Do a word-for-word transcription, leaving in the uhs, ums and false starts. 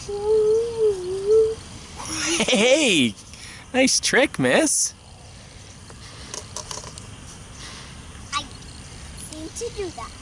Hey, nice trick, miss. I seem to do that.